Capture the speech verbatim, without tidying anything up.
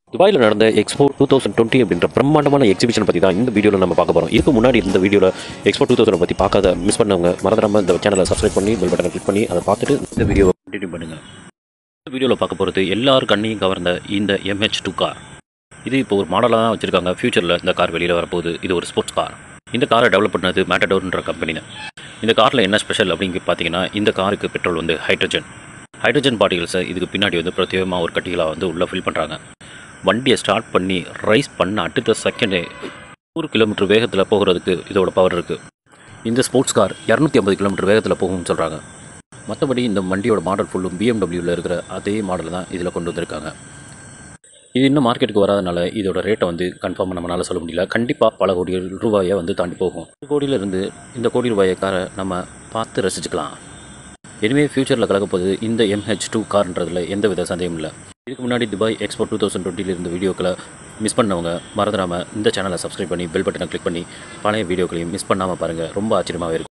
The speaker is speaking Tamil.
துபாயில் நடந்த எக்ஸ்போ டூ தௌசண்ட் டுவெண்ட்டி அப்படின்ற பிரம்மாண்டமான எக்ஸிபிஷன் பற்றி தான் இந்த வீடியோவில் நம்ம பார்க்க போகிறோம். இதுக்கு முன்னாடி இந்த வீடியோவில் எக்ஸ்போ டூ தௌசண்ட் பற்றி பார்க்காத மிஸ் பண்ணவங்க மறந்துடாமல் இந்த சேனலை சப்ஸ்கிரைப் பண்ணி பெல் பட்டனை கிளிக் பண்ணி அதை பார்த்துட்டு இந்த வீடியோவை கண்டினியூ பண்ணுங்கள். இந்த வீடியோவில் பார்க்க போகிறது எல்லார் கண்ணையும் கவர்ந்த இந்த எம்ஹெச் டூ கார். இது இப்போ ஒரு மாடலாக தான் வச்சுருக்காங்க. ஃபியூச்சரில் இந்த கார் வெளியில் வரப்போகுது. இது ஒரு ஸ்போர்ட்ஸ் கார். இந்த காரை டெவலப் பண்ணது மேட்டடோர்ன்ற கம்பெனி. இந்த காரில் என்ன ஸ்பெஷல் அப்படின்னு பார்த்தீங்கன்னா, இந்த காருக்கு பெட்ரோல் வந்து ஹைட்ரஜன் ஹைட்ரஜன் பார்ட்டிகல்ஸை இதுக்கு பின்னாடி வந்து பிரத்யேகமாக ஒரு கட்டிகளாக வந்து உள்ளே ஃபில் பண்ணுறாங்க. வண்டியை ஸ்டார்ட் பண்ணி ரைஸ் பண்ண அடுத்த செகண்டே நூறு கிலோமீட்டர் வேகத்தில் போகிறதுக்கு இதோட பவர் இருக்குது. இந்த ஸ்போர்ட்ஸ் கார் இரநூத்தி ஐம்பது கிலோமீட்டர் வேகத்தில் போகும்னு சொல்கிறாங்க. மற்றபடி இந்த வண்டியோட மாடல் ஃபுல்லும் பிஎம்டபிள்யூவில் இருக்கிற அதே மாடல் தான் இதில் கொண்டு வந்திருக்காங்க. இது இன்னும் மார்க்கெட்டுக்கு வராதனால இதோட ரேட்டை வந்து கன்ஃபார்மாக நம்மளால் சொல்ல முடியல. கண்டிப்பாக பல கோடி ரூபாயை வந்து தாண்டி போகும். ஒரு கோடியிலிருந்து இந்த கோடி ரூபாயை காரை நம்ம பார்த்து ரசிச்சுக்கலாம். இனிமேல் ஃபியூச்சரில் கலக்கப்போது இந்த எம்ஹெச் டூ கார்ன்றதில் எந்த வித சந்தேகம் இல்லை. இதுக்கு முன்னாடி துபாய் எக்ஸ்போ டூ தௌசண்ட் டுவெண்ட்டியில் இருந்த வீடியோக்களை மிஸ் பண்ணவங்க மறந்துடாமல் இந்த சேனலை சப்ஸ்கிரைப் பண்ணி பெல் பட்டனை கிளிக் பண்ணி பழைய வீடியோக்களையும் மிஸ் பண்ணாமல் பாருங்கள். ரொம்ப ஆச்சரியமாகவே இருக்கும்.